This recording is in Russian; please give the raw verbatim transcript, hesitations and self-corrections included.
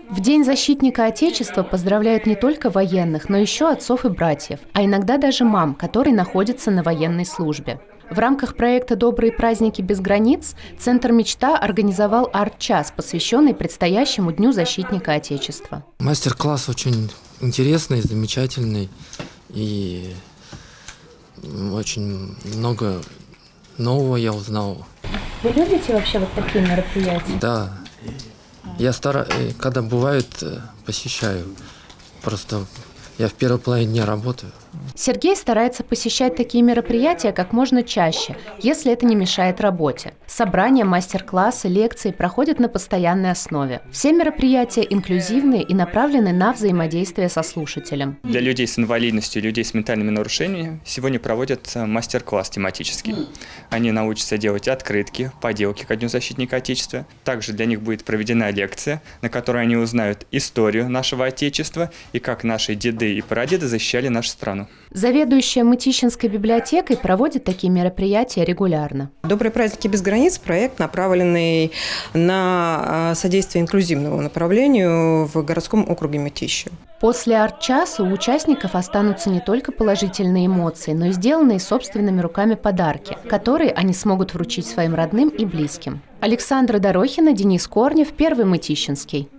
В День защитника Отечества поздравляют не только военных, но еще отцов и братьев, а иногда даже мам, которые находятся на военной службе. В рамках проекта «Добрые праздники без границ» Центр «Мечта» организовал арт-час, посвященный предстоящему Дню защитника Отечества. Мастер-класс очень интересный, замечательный и очень много нового я узнал. Вы любите вообще вот такие мероприятия? Да. Я стараюсь, когда бывает, посещаю. Просто я в первой половине дня работаю. Сергей старается посещать такие мероприятия как можно чаще, если это не мешает работе. Собрания, мастер-классы, лекции проходят на постоянной основе. Все мероприятия инклюзивные и направлены на взаимодействие со слушателем. Для людей с инвалидностью, людей с ментальными нарушениями сегодня проводят мастер-класс тематический. Они научатся делать открытки, поделки ко Дню защитника Отечества. Также для них будет проведена лекция, на которой они узнают историю нашего Отечества и как наши деды и прадеды защищали нашу страну. Заведующая Мытищинской библиотекой проводит такие мероприятия регулярно. «Добрые праздники без границ» – проект, направленный на содействие инклюзивному направлению в городском округе Мытищи. После арт-часа у участников останутся не только положительные эмоции, но и сделанные собственными руками подарки, которые они смогут вручить своим родным и близким. Александра Дорохина, Денис Корнев, Первый Мытищинский.